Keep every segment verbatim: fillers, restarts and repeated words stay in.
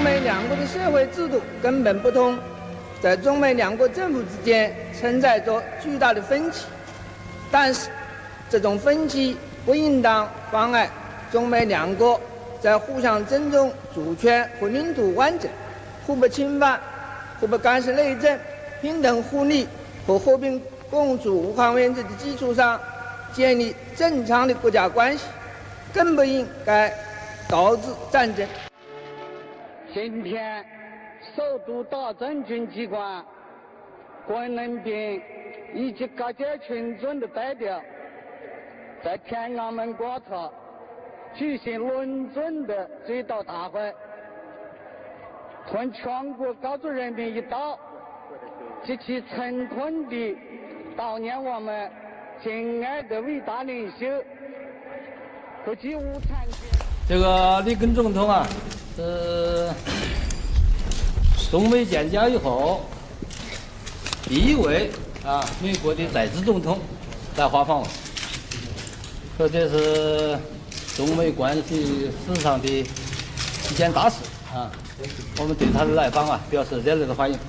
美两国的社会制度根本不同，在中美两国政府之间存在着巨大的分歧。但是，这种分歧不应当妨碍中美两国在互相尊重主权和领土完整、互不侵犯、互不干涉内政、平等互利和和平共处无抗原则的基础上建立正常的国家关系，更不应该导致战争。 今天，首都党政军机关、关人兵以及各界群众的代表，在天安门广场举行隆重的追悼大会，同全国各族人民一道，极其沉痛地悼念我们敬爱的伟大领袖国际无产阶级。 这个里根总统啊，是中美建交以后第一位啊美国的在职总统来华访问，说这是中美关系史上的一件大事啊！我们对他的来访啊表示热烈的欢迎。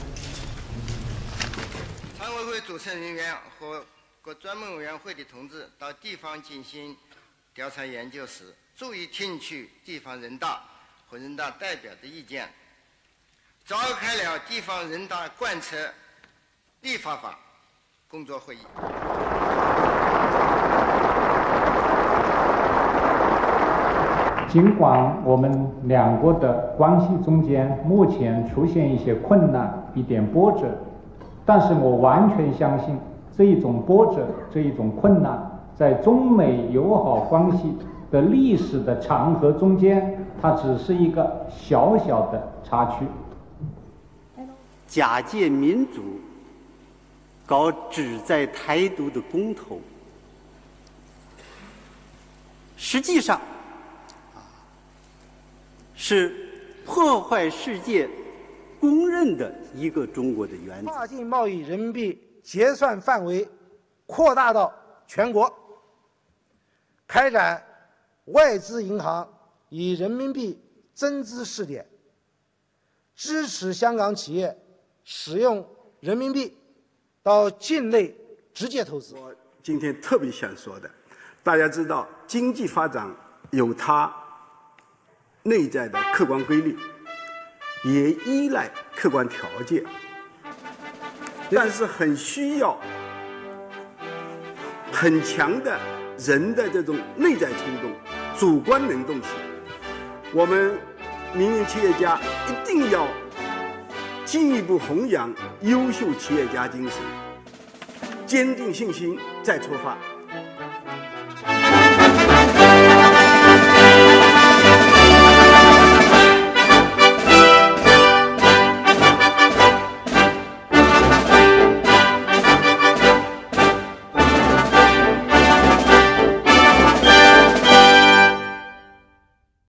常委会组成人员和各专门委员会的同志到地方进行调查研究时，注意听取地方人大和人大代表的意见，召开了地方人大贯彻立法法工作会议。 尽管我们两国的关系中间目前出现一些困难、一点波折，但是我完全相信这一种波折、这一种困难，在中美友好关系的历史的长河中间，它只是一个小小的插曲。 假借民主搞旨在台独的公投，实际上是破坏世界公认的一个中国的原则。 跨境贸易人民币结算范围扩大到全国，开展外资银行以人民币增资试点，支持香港企业使用人民币到境内直接投资。 我今天特别想说的，大家知道经济发展有它内在的客观规律，也依赖客观条件，但是很需要很强的人的这种内在冲动、主观能动性。我们民营企业家一定要进一步弘扬优秀企业家精神，坚定信心，再出发。